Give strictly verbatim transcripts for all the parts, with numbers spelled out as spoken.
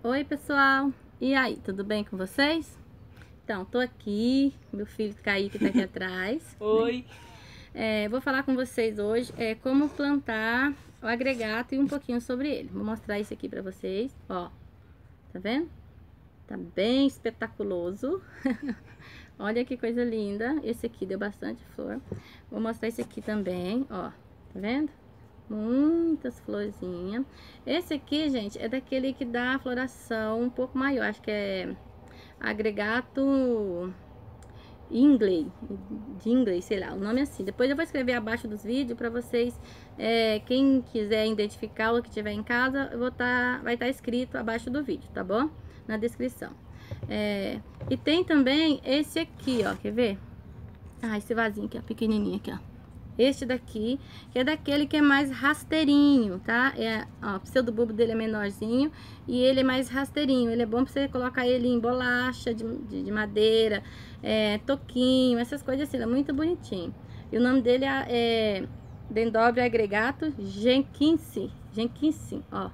Oi pessoal, e aí, tudo bem com vocês? Então, tô aqui, meu filho Kaique tá aqui atrás. Oi! Né? É, vou falar com vocês hoje é como plantar o agregato e um pouquinho sobre ele. Vou mostrar isso aqui pra vocês, ó. Tá vendo? Tá bem espetaculoso. Olha que coisa linda. Esse aqui deu bastante flor. Vou mostrar esse aqui também, ó. Tá vendo? Muitas florzinhas. Esse aqui, gente, é daquele que dá a floração um pouco maior. Acho que é agregato inglês, de inglês, sei lá, o nome é assim. Depois eu vou escrever abaixo dos vídeos para vocês, é, quem quiser identificar ou que tiver em casa, eu vou tá, vai estar tá escrito abaixo do vídeo, tá bom? Na descrição. É, e tem também esse aqui, ó, quer ver? Ah, esse vasinho aqui, ó, pequenininho aqui, ó. Este daqui, que é daquele que é mais rasteirinho, tá? É, ó, o pseudobulbo dele é menorzinho e ele é mais rasteirinho. Ele é bom pra você colocar ele em bolacha de, de, de madeira, é, toquinho, essas coisas assim. Ele é muito bonitinho. E o nome dele é, é Dendrobium agregato Jenkinsi. Jenkinsi, ó.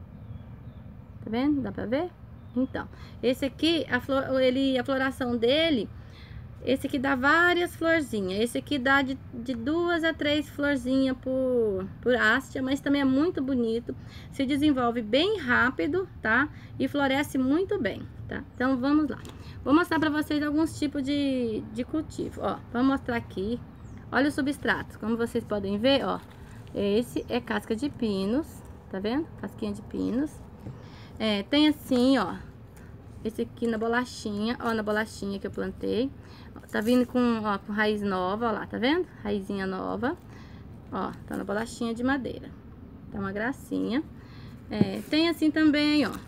Tá vendo? Dá pra ver? Então, esse aqui, a, flor, ele, a floração dele... Esse aqui dá várias florzinhas. Esse aqui dá de, de duas a três florzinhas por, por haste, mas também é muito bonito. Se desenvolve bem rápido, tá? E floresce muito bem, tá? Então, vamos lá. Vou mostrar pra vocês alguns tipos de, de cultivo. Ó, vamos mostrar aqui. Olha o substrato. Como vocês podem ver, ó. Esse é casca de pinos, tá vendo? Casquinha de pinos. É, tem assim, ó. Esse aqui na bolachinha, ó, na bolachinha que eu plantei. Tá vindo com, ó, com raiz nova, ó lá, tá vendo? Raizinha nova. Ó, tá na bolachinha de madeira. Tá uma gracinha. É, tem assim também, ó.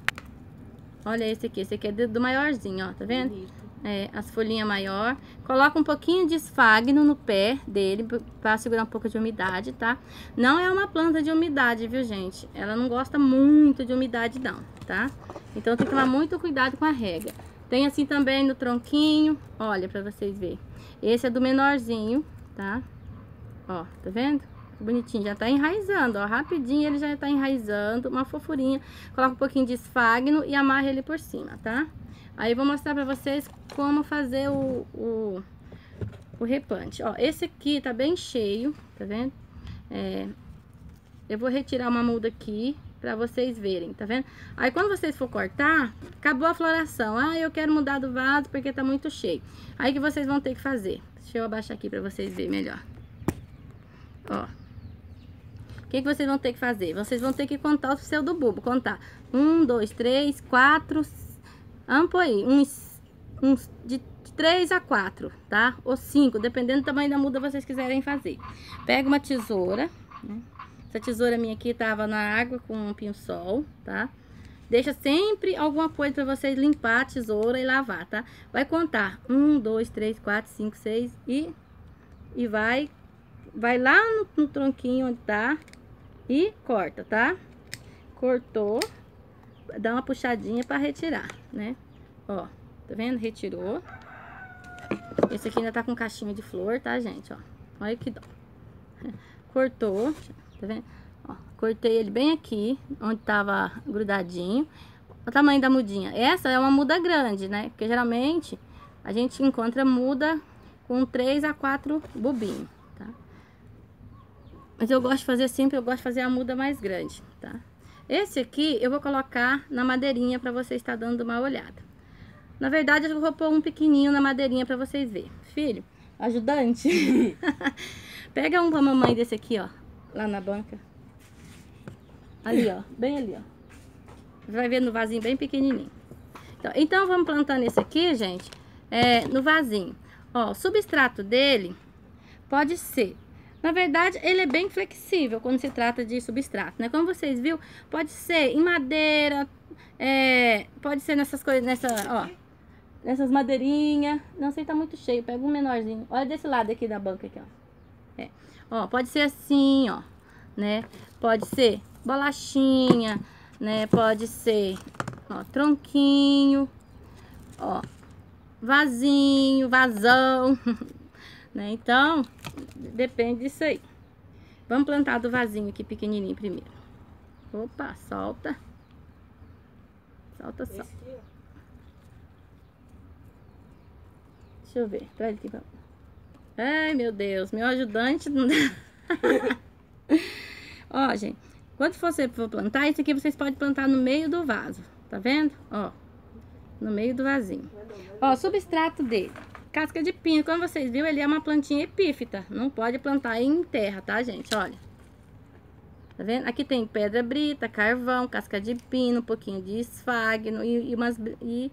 Olha esse aqui, esse aqui é do maiorzinho, ó, tá vendo? É, as folhinhas maior. Coloca um pouquinho de esfagno no pé dele, pra segurar um pouco de umidade, tá? Não é uma planta de umidade, viu, gente? Ela não gosta muito de umidade, não, tá? Então tem que tomar muito cuidado com a rega. Tem assim também no tronquinho, olha, pra vocês verem. Esse é do menorzinho, tá? Ó, tá vendo? Bonitinho, já tá enraizando, ó, rapidinho ele já tá enraizando, uma fofurinha. Coloca um pouquinho de esfagno e amarra ele por cima, tá? Aí eu vou mostrar pra vocês como fazer o, o, o replante. Ó, esse aqui tá bem cheio, tá vendo? É, eu vou retirar uma muda aqui pra vocês verem, tá vendo? Aí quando vocês for cortar, acabou a floração. Ah, eu quero mudar do vaso porque tá muito cheio. Aí que vocês vão ter que fazer. Deixa eu abaixar aqui pra vocês verem melhor. Ó. O que que vocês vão ter que fazer? Vocês vão ter que contar o pseudobulbo. Contar. Um, dois, três, quatro... Vamos pôr aí. Uns, uns de três a quatro, tá? Ou cinco, dependendo do tamanho da muda que vocês quiserem fazer. Pega uma tesoura, né? Essa tesoura minha aqui tava na água com um pinho-sol, tá? Deixa sempre alguma coisa pra vocês limpar a tesoura e lavar, tá? Vai contar um, dois, três, quatro, cinco, seis e... E vai... Vai lá no, no tronquinho onde tá e corta, tá? Cortou. Dá uma puxadinha pra retirar, né? Ó, tá vendo? Retirou. Esse aqui ainda tá com caixinha de flor, tá, gente? Ó, olha que dó. Cortou, tá vendo? Ó, cortei ele bem aqui, onde tava grudadinho. O tamanho da mudinha. Essa é uma muda grande, né? Porque geralmente a gente encontra muda com três a quatro bobinhos, tá? Mas eu gosto de fazer sempre, eu gosto de fazer a muda mais grande, tá? Esse aqui eu vou colocar na madeirinha pra vocês estar dando uma olhada. Na verdade, eu vou pôr um pequenininho na madeirinha pra vocês verem. Filho, ajudante, pega um pra mamãe desse aqui, ó, lá na banca. Ali, ó, bem ali, ó. Vai ver no vasinho bem pequenininho. Então, então vamos plantando esse aqui, gente, é, no vasinho. Ó, o substrato dele pode ser... Na verdade, ele é bem flexível quando se trata de substrato, né? Como vocês viram, pode ser em madeira, é, pode ser nessas coisas, nessa, ó, nessas madeirinhas. Não sei, tá muito cheio, pega um menorzinho. Olha desse lado aqui da banca aqui, ó. É. Ó, pode ser assim, ó, né? Pode ser bolachinha, né? Pode ser, ó, tronquinho, ó, vasinho, vasão. Né? Então, depende disso aí. Vamos plantar do vasinho aqui pequenininho primeiro. Opa, solta. Solta só. Deixa eu ver. Traz aqui pra... Ai, meu Deus. Meu ajudante não dá. Ó, gente. Quando você for plantar, isso aqui vocês podem plantar no meio do vaso. Tá vendo? Ó. No meio do vasinho. Ó, substrato dele. Casca de pino. Como vocês viram, ele é uma plantinha epífita. Não pode plantar em terra, tá, gente? Olha. Tá vendo? Aqui tem pedra brita, carvão, casca de pino, um pouquinho de esfagno e, e umas... E...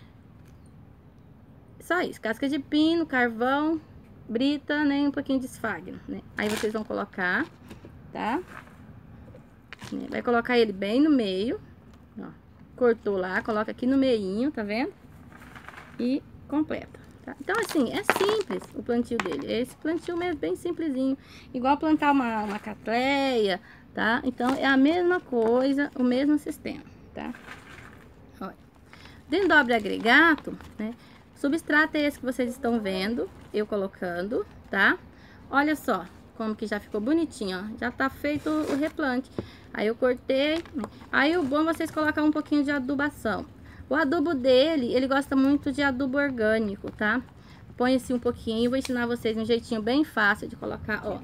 Só isso. Casca de pino, carvão, brita, né? Um pouquinho de esfagno, né? Aí vocês vão colocar, tá? Vai colocar ele bem no meio. Ó. Cortou lá, coloca aqui no meinho, tá vendo? E completa. Tá? Então, assim, é simples o plantio dele. Esse plantio mesmo, bem simplesinho. Igual plantar uma, uma catleia, tá? Então, é a mesma coisa, o mesmo sistema, tá? Olha. Dentro do agregato, né? Substrato é esse que vocês estão vendo, eu colocando, tá? Olha só como que já ficou bonitinho, ó. Já tá feito o replante. Aí eu cortei. Aí o bom é vocês colocar um pouquinho de adubação. O adubo dele, ele gosta muito de adubo orgânico, tá? Põe assim um pouquinho. Vou ensinar vocês um jeitinho bem fácil de colocar, ó.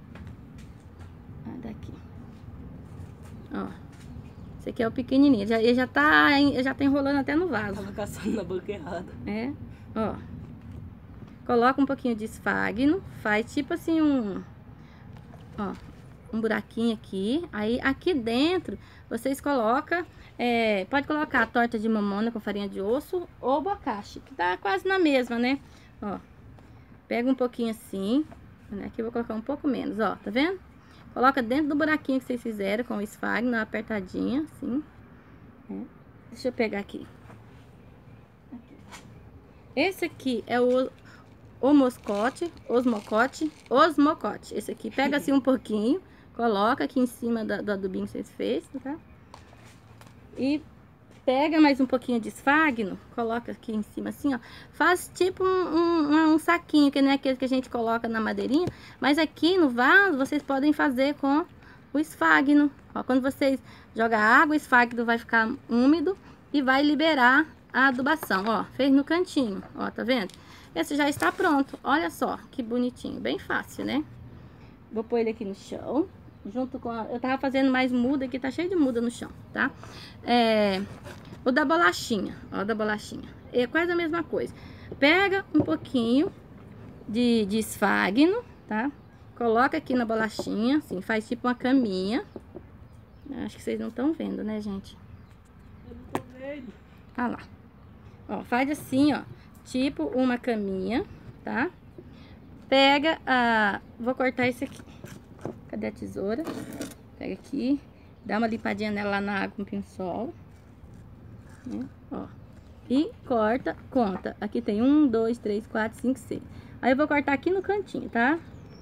Ah, daqui. Ó. Esse aqui é o pequenininho. Ele já, ele já, tá, ele já tá enrolando até no vaso. Tava caçando na banca errada. É, ó. Coloca um pouquinho de esfagno. Faz tipo assim um... Ó. Um buraquinho aqui. Aí aqui dentro vocês colocam... É, pode colocar a torta de mamona com farinha de osso ou bocashi, que tá quase na mesma, né? Ó, pega um pouquinho assim, né? Aqui eu vou colocar um pouco menos, ó, tá vendo? Coloca dentro do buraquinho que vocês fizeram com o esfagno, uma apertadinha, assim. É. Deixa eu pegar aqui. aqui. Esse aqui é o osmocote, osmocote, osmocote. Esse aqui, pega assim um pouquinho, coloca aqui em cima do, do adubinho que vocês fez, tá? E pega mais um pouquinho de esfagno, coloca aqui em cima assim, ó. Faz tipo um, um, um saquinho, que não é aquele que a gente coloca na madeirinha. Mas aqui no vaso, vocês podem fazer com o esfagno. Ó, quando vocês jogam água, o esfagno vai ficar úmido e vai liberar a adubação. Ó, fez no cantinho, ó, tá vendo? Esse já está pronto, olha só, que bonitinho, bem fácil, né? Vou pôr ele aqui no chão. Junto com a... Eu tava fazendo mais muda aqui, tá cheio de muda no chão, tá? É... O da bolachinha, ó, da bolachinha. É quase a mesma coisa. Pega um pouquinho de, de esfagno, tá? Coloca aqui na bolachinha, assim, faz tipo uma caminha. Acho que vocês não estão vendo, né, gente? Eu não tô vendo. Ah lá. Ó, faz assim, ó, tipo uma caminha, tá? Pega a... Vou cortar esse aqui. Cadê a tesoura? Pega aqui, dá uma limpadinha nela lá na água com o pincel, né? Ó, e corta, conta. Aqui tem um, dois, três, quatro, cinco, seis. Aí eu vou cortar aqui no cantinho, tá?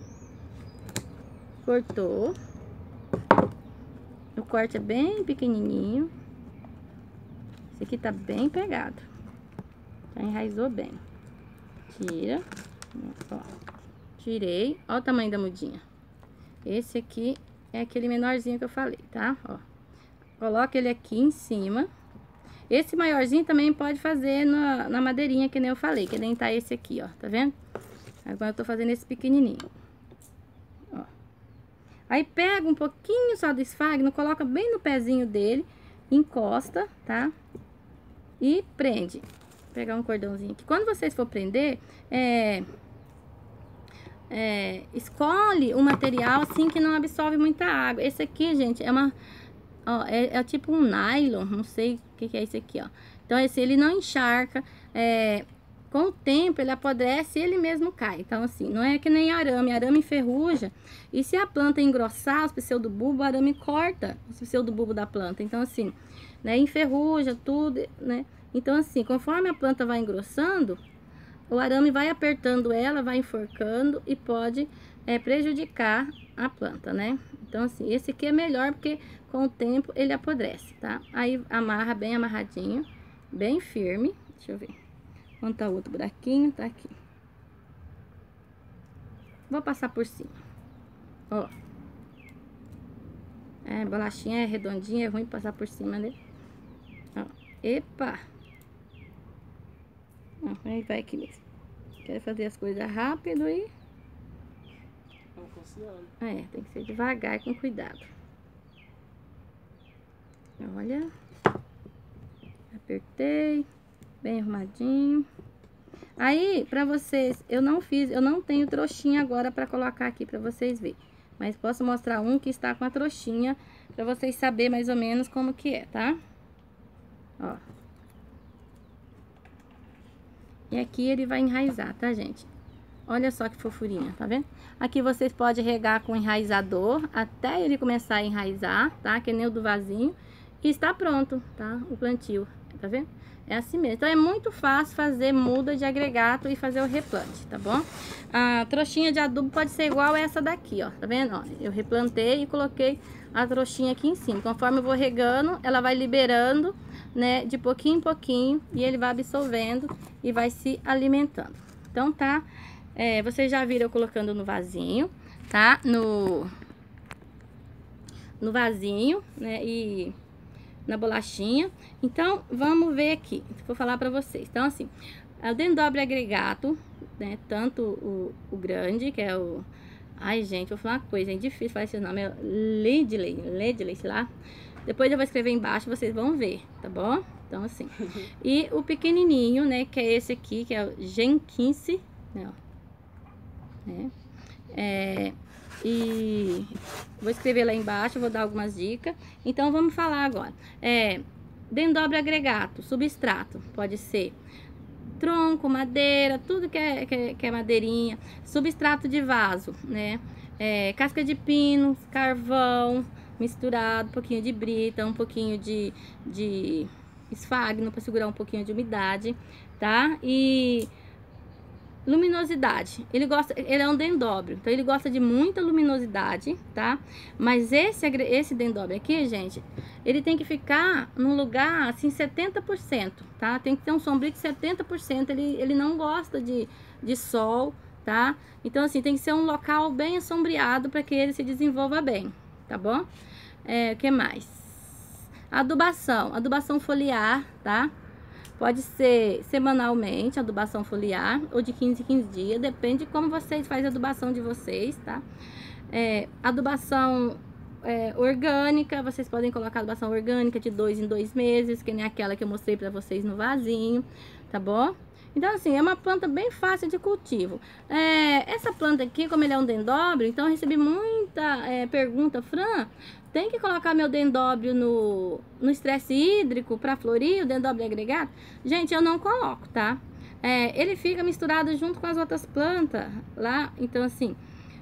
Cortou. O corte é bem pequenininho. Esse aqui tá bem pegado. Já enraizou bem. Tira. Ó, tirei. Ó o tamanho da mudinha. Esse aqui é aquele menorzinho que eu falei, tá? Ó, coloca ele aqui em cima. Esse maiorzinho também pode fazer na, na madeirinha, que nem eu falei, que nem tá esse aqui, ó, tá vendo? Agora eu tô fazendo esse pequenininho. Ó. Aí pega um pouquinho só do esfagno, coloca bem no pezinho dele, encosta, tá? E prende. Vou pegar um cordãozinho aqui. Quando vocês for prender, é... É, escolhe um material assim que não absorve muita água. Esse aqui, gente, é uma ó, é, é tipo um nylon, não sei o que, que é esse aqui, ó. Então esse ele não encharca, é, com o tempo ele apodrece e ele mesmo cai. Então assim, não é que nem arame, arame enferruja. E se a planta engrossar os pseudobulbos, o arame corta os pseudobulbos da planta. Então assim, né, enferruja tudo, né? Então assim, conforme a planta vai engrossando, o arame vai apertando ela, vai enforcando e pode é, prejudicar a planta, né? Então, assim, esse aqui é melhor porque com o tempo ele apodrece, tá? Aí amarra bem amarradinho, bem firme. Deixa eu ver. Onde tá o outro buraquinho? Tá aqui. Vou passar por cima. Ó. É, bolachinha é redondinha, é ruim passar por cima, né? Ó. Epa! Ah, aí vai aqui mesmo. Quero fazer as coisas rápido e... Não funciona. É, tem que ser devagar e com cuidado. Olha. Apertei. Bem arrumadinho. Aí, pra vocês, eu não fiz, eu não tenho trouxinha agora pra colocar aqui pra vocês verem. Mas posso mostrar um que está com a trouxinha pra vocês saberem mais ou menos como que é, tá? Ó. E aqui ele vai enraizar, tá, gente? Olha só que fofurinha, tá vendo? Aqui vocês podem regar com enraizador até ele começar a enraizar, tá? Que nem o do vasinho. E está pronto, tá? O plantio, tá vendo? É assim mesmo. Então é muito fácil fazer muda de agregato e fazer o replante, tá bom? A trouxinha de adubo pode ser igual essa daqui, ó. Tá vendo? Ó, eu replantei e coloquei a trouxinha aqui em cima. Conforme eu vou regando, ela vai liberando, né? De pouquinho em pouquinho. E ele vai absorvendo e vai se alimentando. Então tá... É, vocês já viram eu colocando no vasinho, tá? No, no vasinho, né? E na bolachinha. Então, vamos ver aqui. Vou falar pra vocês. Então, assim, o dendobre agregato, né? Tanto o, o grande, que é o... Ai, gente, vou falar uma coisa, é difícil falar esse nome. É Ledley, Ledley, sei lá. Depois eu vou escrever embaixo, vocês vão ver, tá bom? Então, assim. E o pequenininho, né? Que é esse aqui, que é o Jenkins, né? Ó. Né? É, e vou escrever lá embaixo, vou dar algumas dicas. Então vamos falar agora. É, dendobre agregato, substrato, pode ser tronco, madeira, tudo que é, que é, que é madeirinha, substrato de vaso, né? É, casca de pino, carvão misturado, um pouquinho de brita, um pouquinho de, de esfagno para segurar um pouquinho de umidade, tá? E luminosidade, ele gosta, ele é um dendróbio, então ele gosta de muita luminosidade, tá? Mas esse, esse dendróbio aqui, gente, ele tem que ficar num lugar, assim, setenta por cento, tá? Tem que ter um sombrio de setenta por cento, ele, ele não gosta de, de sol, tá? Então, assim, tem que ser um local bem assombreado para que ele se desenvolva bem, tá bom? É, o que mais? Adubação, adubação foliar, tá? Pode ser semanalmente, adubação foliar, ou de quinze em quinze dias, depende de como vocês fazem a adubação de vocês, tá? É, adubação é, orgânica, vocês podem colocar adubação orgânica de dois em dois meses, que nem aquela que eu mostrei pra vocês no vasinho, tá bom? Então, assim, é uma planta bem fácil de cultivo. É, essa planta aqui, como ele é um dendróbio, então eu recebi muita é, pergunta, Fran, tem que colocar meu dendróbio no, no estresse hídrico para florir, o dendróbio agregado? Gente, eu não coloco, tá? É, ele fica misturado junto com as outras plantas lá, então assim,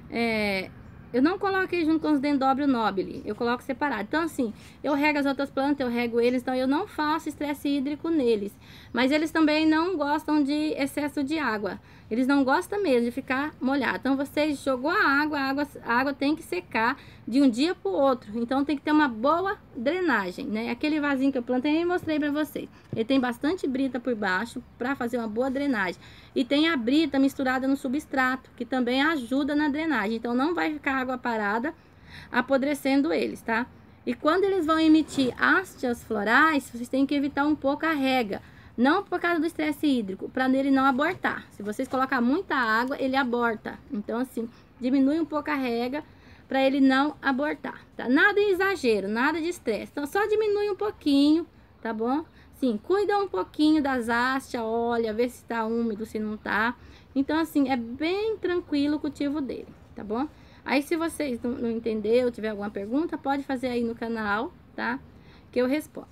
é, eu não coloco ele junto com os dendróbio nobile, eu coloco separado. Então assim, eu rego as outras plantas, eu rego eles, então eu não faço estresse hídrico neles. Mas eles também não gostam de excesso de água. Eles não gostam mesmo de ficar molhado. Então, você jogou a água, a água, a água tem que secar de um dia para o outro. Então, tem que ter uma boa drenagem, né? Aquele vasinho que eu plantei e mostrei para vocês. Ele tem bastante brita por baixo para fazer uma boa drenagem. E tem a brita misturada no substrato, que também ajuda na drenagem. Então, não vai ficar água parada apodrecendo eles, tá? E quando eles vão emitir hastes florais, vocês têm que evitar um pouco a rega. Não por causa do estresse hídrico, para ele não abortar. Se vocês colocar muita água, ele aborta. Então, assim, diminui um pouco a rega para ele não abortar, tá? Nada em exagero, nada de estresse. Então, só diminui um pouquinho, tá bom? Sim, cuida um pouquinho das hastes, olha, vê se tá úmido, se não tá. Então, assim, é bem tranquilo o cultivo dele, tá bom? Aí, se vocês não, não entenderam, tiver alguma pergunta, pode fazer aí no canal, tá? Que eu respondo.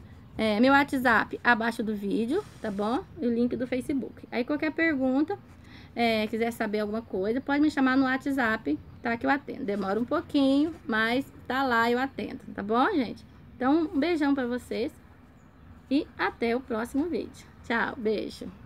É, meu WhatsApp abaixo do vídeo, tá bom? E o link do Facebook. Aí qualquer pergunta, é, quiser saber alguma coisa, pode me chamar no WhatsApp, tá? Que eu atendo. Demora um pouquinho, mas tá lá, eu atendo, tá bom, gente? Então, um beijão pra vocês e até o próximo vídeo. Tchau, beijo!